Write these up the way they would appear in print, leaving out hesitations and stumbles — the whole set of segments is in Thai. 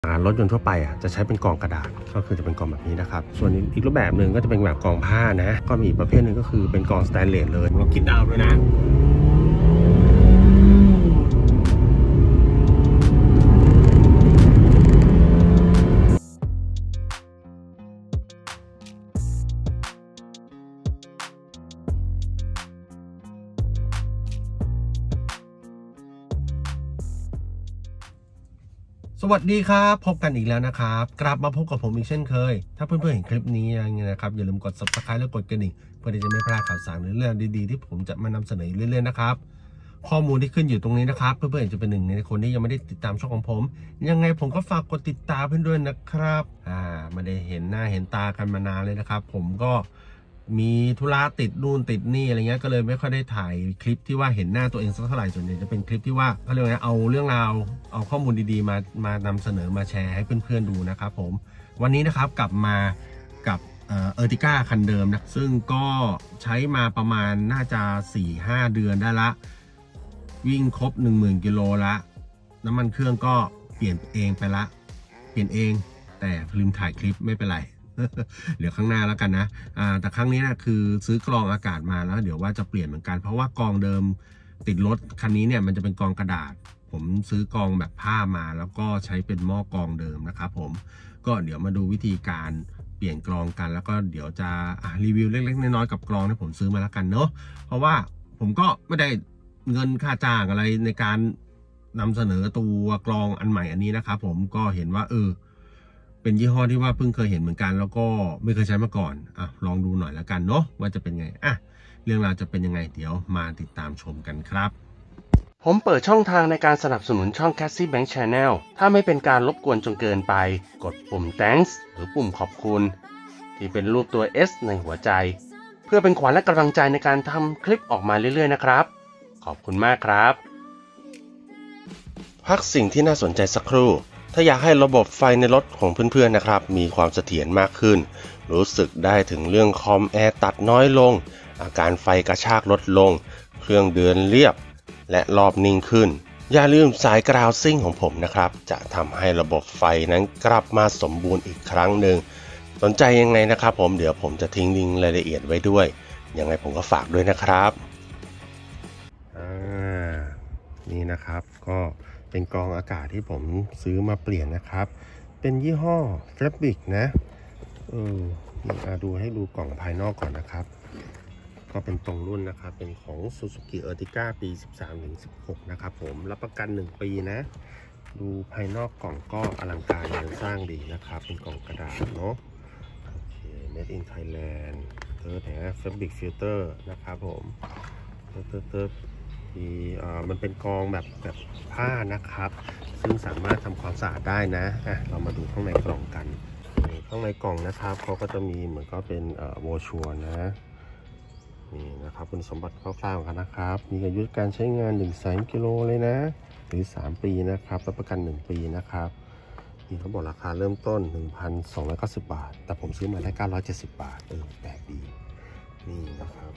รถยนต์ทั่วไปจะใช้เป็นกองกระดาษก็คือจะเป็นกองแบบนี้นะครับส่วนอีกรูปแบบหนึ่งก็จะเป็นแบบกองผ้านะก็มีอีกประเภทหนึ่งก็คือเป็นกองสแตนเลสเลยเราคิดดาวด้วยนะสวัสดีครับพบกันอีกแล้วนะครับกลับมาพบกับผมอีกเช่นเคยถ้าเพื่อนๆเห็นคลิปนี้นะครับอย่าลืมกด Subscribe และกดกระดิ่งเพื่อที่จะไม่พลาดข่าวสารหรือเรื่องดีๆที่ผมจะมานำเสนอเรื่อยๆนะครับข้อมูลที่ขึ้นอยู่ตรงนี้นะครับเพื่อนๆจะเป็นหนึ่งในคนที่ยังไม่ได้ติดตามช่องของผมยังไงผมก็ฝากกดติดตามเพื่อนด้วยนะครับไม่ได้เห็นหน้าเห็นตากันมานานเลยนะครับผมก็มีธุระติดนู่นติดนี่อะไรเงี้ยก็เลยไม่ค่อยได้ถ่ายคลิปที่ว่าเห็นหน้าตัวเองสักเท่าไหร่ส่วนใหญ่จะเป็นคลิปที่ว่าเขาเรียกว่าเอาเรื่องราวเอาข้อมูลดีๆมานำเสนอมาแชร์ให้เพื่อนๆดูนะครับผมวันนี้นะครับกลับมากับErtiga คันเดิมนะซึ่งก็ใช้มาประมาณน่าจะ 4-5 เดือนได้ละวิ่งครบ 10,000 กิโลละน้ำมันเครื่องก็เปลี่ยนเองไปละเปลี่ยนเองแต่ลืมถ่ายคลิปไม่เป็นไรเดี๋ยวข้างหน้าแล้วกันนะแต่ครั้งนี้นะคือซื้อกรองอากาศมาแล้วเดี๋ยวว่าจะเปลี่ยนเหมือนกันเพราะว่ากรองเดิมติดรถคันนี้เนี่ยมันจะเป็นกรองกระดาษผมซื้อกรองแบบผ้ามาแล้วก็ใช้เป็นหม้อกรองเดิมนะครับผมก็เดี๋ยวมาดูวิธีการเปลี่ยนกรองกันแล้วก็เดี๋ยวจะรีวิวเล็กๆน้อยๆกับกรองที่ผมซื้อมาแล้วกันเนาะเพราะว่าผมก็ไม่ได้เงินค่าจ้างอะไรในการนำเสนอตัวกรองอันใหม่อันนี้นะครับผมก็เห็นว่าเป็นยี่ห้อที่ว่าเพิ่งเคยเห็นเหมือนกันแล้วก็ไม่เคยใช้มาก่อนลองดูหน่อยแล้วกันเนาะว่าจะเป็นไงเรื่องราวจะเป็นยังไงเดี๋ยวมาติดตามชมกันครับผมเปิดช่องทางในการสนับสนุนช่อง Cassie Bank Channel ถ้าไม่เป็นการรบกวนจนเกินไปกดปุ่ม Thanks หรือปุ่มขอบคุณที่เป็นรูปตัว S ในหัวใจเพื่อเป็นขวัญและกำลังใจในการทำคลิปออกมาเรื่อยๆนะครับขอบคุณมากครับพักสิ่งที่น่าสนใจสักครู่ถ้าอยากให้ระบบไฟในรถของเพื่อนๆนะครับมีความเสถียรมากขึ้นรู้สึกได้ถึงเรื่องคอมแอร์ตัดน้อยลงอาการไฟกระชากลดลงเครื่องเดินเรียบและรอบนิ่งขึ้นอย่าลืมสายกราวซิ่งของผมนะครับจะทำให้ระบบไฟนั้นกลับมาสมบูรณ์อีกครั้งหนึ่งสนใจยังไงนะครับผมเดี๋ยวผมจะทิ้งลิงก์รายละเอียดไว้ด้วยยังไงผมก็ฝากด้วยนะครับนี่นะครับก็เป็นกรองอากาศที่ผมซื้อมาเปลี่ยนนะครับเป็นยี่ห้อ Fabric นะดูให้ดูกล่องภายนอกก่อนนะครับก็เป็นตรงรุ่นนะครับเป็นของ Suzuki Ertiga ปี 13-16 นะครับผมรับประกัน1 ปีนะดูภายนอกกล่องก็อลังการงานสร้างดีนะครับเป็นกล่องกระดาษเนาะโอเค Made in Thailand Fabric Filter นะครับผมมันเป็นกรองแบบผ้านะครับซึ่งสามารถทำความสะอาดได้นะเรามาดูข้างในกล่องกันข้างในกล่องนะครับเขาก็จะมีเหมือนก็เป็นโวชัวนะนี่นะครับคุณสมบัติคร่าวๆกันนะครับมีอายุการใช้งาน100,000 กิโลเลยนะหรือ3 ปีนะครับรับประกัน1 ปีนะครับนี่เขาบอกราคาเริ่มต้น 1,290 บาทแต่ผมซื้อมาได้970 บาทแปลกดีนี่นะครับ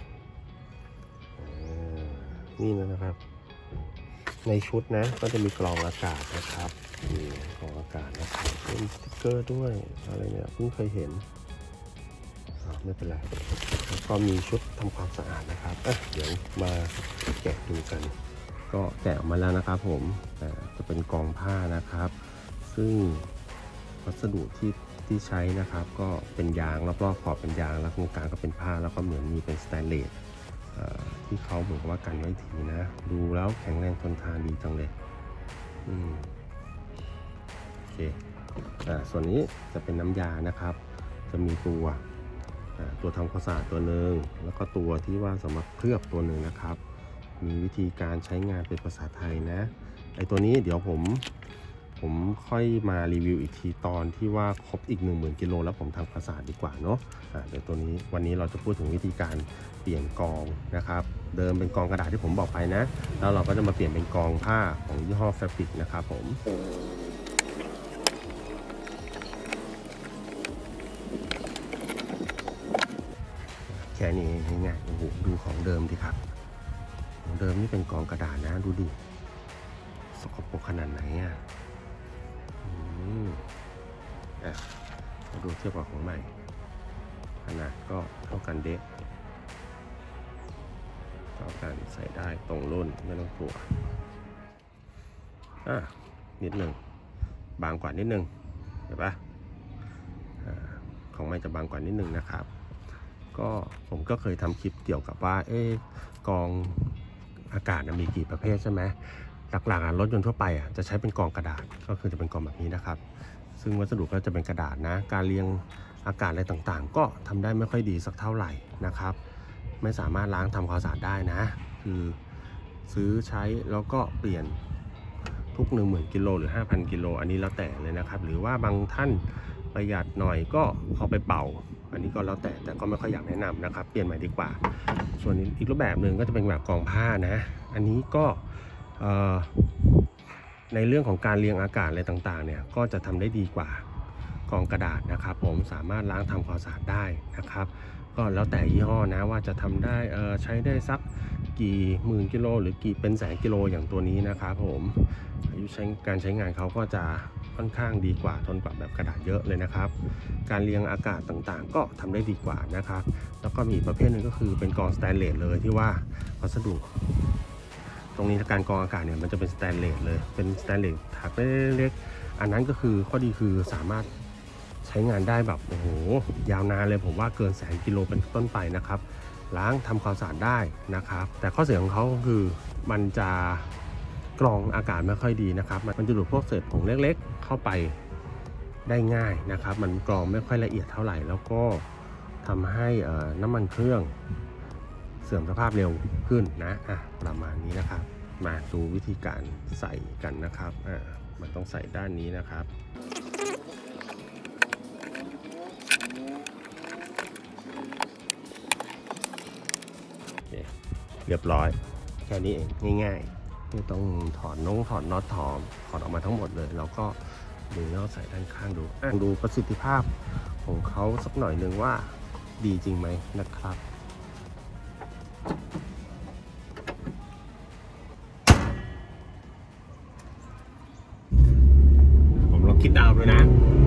นี่นะครับในชุดนะก็จะมีกรองอากาศนะครับมีกรองอากาศนะครับเป็นสติ๊กเกอร์ด้วยอะไรเนี่ยเพิ่งเคยเห็นไม่เป็นไรแล้วก็มีชุดทำความสะอาดนะครับเดี๋ยวมาแกะดูกันก็แกะออกมาแล้วนะครับผมจะเป็นกรองผ้านะครับซึ่งวัสดุที่ใช้นะครับก็เป็นยางรอบๆขอบเป็นยางแล้วตรงกลางก็เป็นผ้าแล้วก็เหมือนมีเป็นสแตนเลสที่เขาบอกว่ากันไว้ทีนะดูแล้วแข็งแรงทนทานดีจังเลยโอเคส่วนนี้จะเป็นน้ำยานะครับจะมีตัวทำความสะอาดตัวหนึ่งแล้วก็ตัวที่ว่าสำหรับเคลือบตัวหนึ่งนะครับมีวิธีการใช้งานเป็นภาษาไทยนะไอตัวนี้เดี๋ยวผมค่อยมารีวิวอีกทีตอนที่ว่าครบอีก 10,000 กิโลแล้วผมทำความสะอาดดีกว่าเนาะเดี๋ยวตัวนี้วันนี้เราจะพูดถึงวิธีการเปลี่ยนกรองนะครับเดิมเป็นกรองกระดาษที่ผมบอกไปนะแล้วเราก็จะมาเปลี่ยนเป็นกรองผ้าของยี่ห้อ Fabric นะครับผมแค่นี้ง่ายๆโอ้โหดูของเดิมดิครับของเดิมนี่เป็นกรองกระดาษนะดูดิสกปรกขนาดไหนมาดูเทียบกับของใหม่ขนาดก็เท่ากันเด็กเท่ากันใส่ได้ตรงรุ่นไม่ต้องกลัวนิดหนึ่งบางกว่านิดนึงเห็นปะของใหม่จะบางกว่านิดนึงนะครับก็ผมก็เคยทำคลิปเกี่ยวกับว่ากรองอากาศมีกี่ประเภทใช่ไหมหลักๆรถยนต์ทั่วไปจะใช้เป็นกรองกระดาษก็คือจะเป็นกรองแบบนี้นะครับซึ่งวัสดุก็จะเป็นกระดาษนะการเรียงอากาศอะไรต่างๆก็ทำได้ไม่ค่อยดีสักเท่าไหร่นะครับไม่สามารถล้างทำความสะอาดได้นะคือซื้อใช้แล้วก็เปลี่ยนทุก 10,000 กิโลหรือ 5,000 กิโลอันนี้แล้วแต่เลยนะครับหรือว่าบางท่านประหยัดหน่อยก็เอาไปเป่าอันนี้ก็แล้วแต่ก็ไม่ค่อยอยากแนะนำนะครับเปลี่ยนใหม่ดีกว่าส่วนอีกรูปแบบหนึ่งก็จะเป็นแบบกรองผ้านะอันนี้ก็ในเรื่องของการเรียงอากาศอะไรต่างๆเนี่ยก็จะทำได้ดีกว่ากรองกระดาษนะครับผมสามารถล้างทำความสะอาดได้นะครับก็แล้วแต่ยี่ห้อนะว่าจะทำได้ใช้ได้สักกี่หมื่นกิโลหรือกี่เป็นแสนกิโลอย่างตัวนี้นะครับผมอายุการใช้งานเขาก็จะค่อนข้างดีกว่าทนกว่าแบบกระดาษเยอะเลยนะครับการเรียงอากาศต่างๆก็ทำได้ดีกว่านะครับแล้วก็มีประเภทหนึ่งก็คือเป็นกรองสแตนเลสเลยที่ว่าวัสดุตรงนี้การกรองอากาศเนี่ยมันจะเป็นสแตนเลสเลยเป็นสแตนเลสถักเล็กๆอันนั้นก็คือข้อดีคือสามารถใช้งานได้แบบโอ้โหยาวนานเลยผมว่าเกินแสนกิโลเป็นต้นไปนะครับล้างทำความสะอาดได้นะครับแต่ข้อเสียของเขาก็คือมันจะกรองอากาศไม่ค่อยดีนะครับมันจะดูดพวกเศษผงเล็กๆเข้าไปได้ง่ายนะครับมันกรองไม่ค่อยละเอียดเท่าไหร่แล้วก็ทำให้น้ำมันเครื่องเสื่อมสภาพเร็วขึ้นนะประมาณนี้นะครับมาดูวิธีการใส่กันนะครับมันต้องใส่ด้านนี้นะครับเรียบร้อยแค่นี้เองง่ายๆไม่ต้องถอดน็อตถอดออกมาทั้งหมดเลยแล้วก็ดึงแล้วใส่ด้านข้างดูประสิทธิภาพของเขาสักหน่อยหนึ่งว่าดีจริงไหมนะครับผมลองคิดดาวด้วยนะ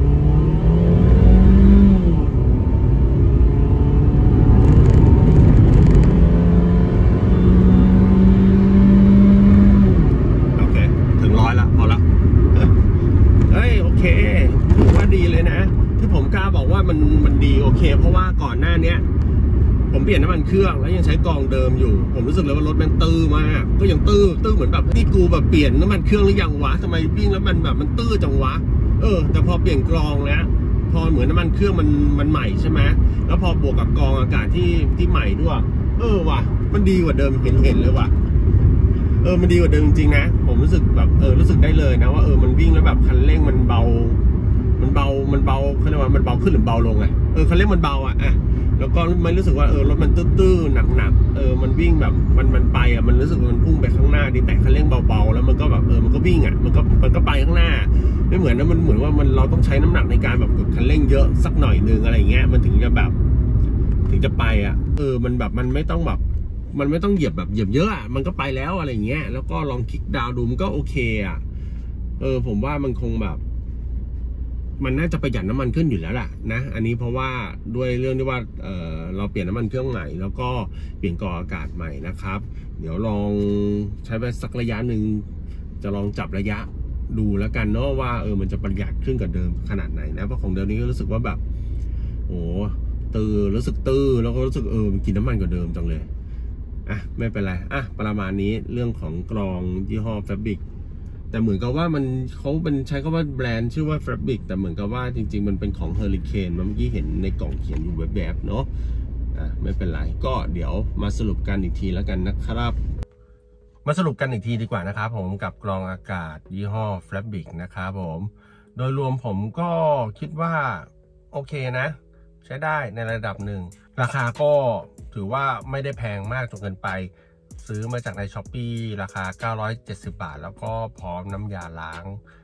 มันดีโอเคเพราะว่าก่อนหน้านี้ผมเปลี่ยนน้ำมันเครื่องแล้วยังใช้กรองเดิมอยู่ผมรู้สึกเลยว่ารถมันตื้อมากก็ยังตื้อเหมือนแบบนี่กูแบบเปลี่ยนน้ำมันเครื่องหรือยังวะทำไมวิ่งแล้วมันแบบมันตื้อจังวะแต่พอเปลี่ยนกรองแล้วพอเหมือนน้ำมันเครื่องมันใหม่ใช่ไหมแล้วพอบวกกับกรองอากาศที่ใหม่ด้วยว่ะมันดีกว่าเดิมเห็นเลยว่ะมันดีกว่าเดิมจริงๆนะผมรู้สึกแบบรู้สึกได้เลยนะว่ามันวิ่งแล้วแบบคันเร่งมันเบาเขาเรียกว่ามันเบาขึ้นหรือเบาลงคันเร่งมันเบาแล้วก็ไม่รู้สึกว่ารถมันตื้อหนักมันวิ่งแบบมันไปมันรู้สึกมันพุ่งไปข้างหน้าดีแต่คันเร่งเบาๆแล้วมันก็แบบมันก็วิ่งมันก็ไปข้างหน้าไม่เหมือนนะมันเหมือนว่าเราต้องใช้น้ำหนักในการแบบกดคันเร่งเยอะสักหน่อยนึงอะไรเงี้ยมันถึงจะไปมันแบบมันไม่ต้องแบบมันไม่ต้องเหยียบเยอะมันก็ไปแล้วอะไรเงี้ยแล้วก็ลองคลิกดาวดูมันก็โอเคผมว่ามันคงแบบมันน่าจะประหยัดน้ำมันขึ้นอยู่แล้วล่ะนะอันนี้เพราะว่าด้วยเรื่องที่ว่าเราเปลี่ยนน้ำมันเครื่องใหม่แล้วก็เปลี่ยนกรองอากาศใหม่นะครับเดี๋ยวลองใช้ไปสักระยะหนึ่งจะลองจับระยะดูแล้วกันเนาะว่ามันจะประหยัดขึ้นกว่าเดิมขนาดไหนนะเพราะของเดิมนี้ก็รู้สึกว่าแบบโอ้รู้สึกแล้วก็รู้สึกมันกินน้ำมันกว่าเดิมจังเลยไม่เป็นไรประมาณนี้เรื่องของกรองยี่ห้อ Fabricแต่เหมือนกับว่าเขาเป็นใช้คำว่าแบรนด์ชื่อว่า Fabric แต่เหมือนกับว่าจริงๆมันเป็นของ Hurricane เมื่อกี้เห็นในกล่องเขียนอยู่แบบเนาะไม่เป็นไรก็เดี๋ยวมาสรุปกันอีกทีแล้วกันนะครับมาสรุปกันอีกทีดีกว่านะครับผมกับกรองอากาศยี่ห้อ Fabric นะครับผมโดยรวมผมก็คิดว่าโอเคนะใช้ได้ในระดับหนึ่งราคาก็ถือว่าไม่ได้แพงมากจนเกินไปซื้อมาจากใน Shopee ราคา970 บาทแล้วก็พร้อมน้ำยาล้าง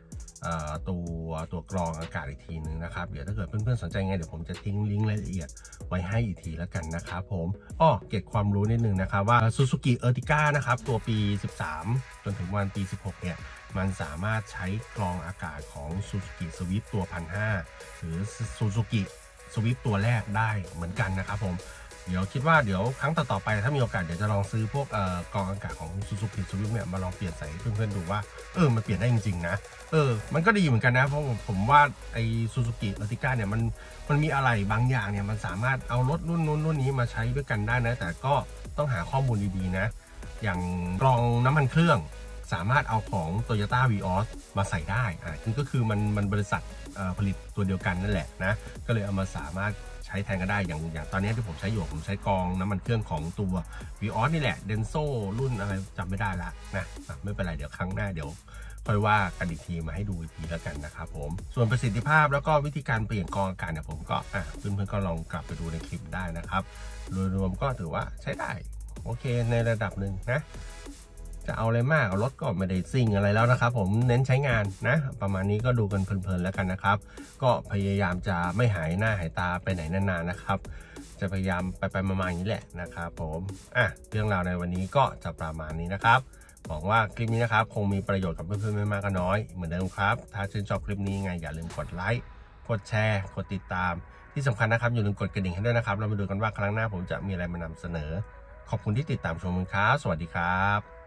ตัวกรองอากาศอีกทีนึงนะครับเดี๋ยวถ้าเกิดเพื่อนๆสนใจไงเดี๋ยวผมจะทิ้งลิงก์รายละเอียดไว้ให้อีกทีแล้วกันนะครับผมเก็บความรู้นิดนึงนะครับว่า Suzuki Ertiga นะครับตัวปี13จนถึงวันปี16เนี่ยมันสามารถใช้กรองอากาศของ Suzuki Swift ตัว 1,500 หรือ Suzuki Swift ตัวแรกได้เหมือนกันนะครับผมเดี๋ยวคิดว่าเดี๋ยวครั้งต่อๆไปถ้ามีโอกาสเดี๋ยวจะลองซื้อพวกกรองอากาศของ Suzuki Swift เนี่ยมาลองเปลี่ยนใส่ให้เพื่อนๆดูว่ามันเปลี่ยนได้จริงๆนะมันก็ดีเหมือนกันนะเพราะผมว่าไอ้ Suzuki Ertiga เนี่ยมันมีอะไรบางอย่างเนี่ยมันสามารถเอารถรุ่นนู้นรุ่นนี้มาใช้ด้วยกันได้นะแต่ก็ต้องหาข้อมูลดีๆนะอย่างกรองน้ำมันเครื่องสามารถเอาของ Toyota Vios มาใส่ได้ก็คือมันบริษัทผลิตตัวเดียวกันนั่นแหละนะก็เลยเอามาสามารถใช้แทนก็ได้อย่างตอนนี้ที่ผมใช้อยู่ผมใช้กรองน้ำมันเครื่องของตัว Vios นี่แหละ Denso รุ่นอะไรจำไม่ได้ละนะไม่เป็นไรเดี๋ยวครั้งหน้าเดี๋ยวค่อยว่ากันอีกทีมาให้ดูอีกทีแล้วกันนะครับผมส่วนประสิทธิภาพแล้วก็วิธีการเปลี่ยนกรองอากาศเนี่ยผมก็เพื่อนๆก็ลองกลับไปดูในคลิปได้นะครับโดยรวมก็ถือว่าใช้ได้โอเคในระดับหนึ่งนะจะเอาอะไรมากเอารถก็ไม่ได้ซิ่งอะไรแล้วนะครับผมเน้นใช้งานนะประมาณนี้ก็ดูกันเพลินๆแล้วกันนะครับก็พยายามจะไม่หายหน้าหายตาไปไหนนานๆนะครับจะพยายามไปมาอย่างนี้แหละนะครับผมเรื่องราวในวันนี้ก็จะประมาณนี้นะครับหวังว่าคลิปนี้นะครับคงมีประโยชน์กับเพื่อนๆไม่มากก็น้อยเหมือนเดิมครับถ้าชื่นชอบคลิปนี้ไงอย่าลืมกดไลค์กดแชร์กดติดตามที่สำคัญนะครับอย่าลืมกดกระดิ่งให้ด้วยนะครับเรามาดูกันว่าครั้งหน้าผมจะมีอะไรมานำเสนอขอบคุณที่ติดตามชมครับสวัสดีครับ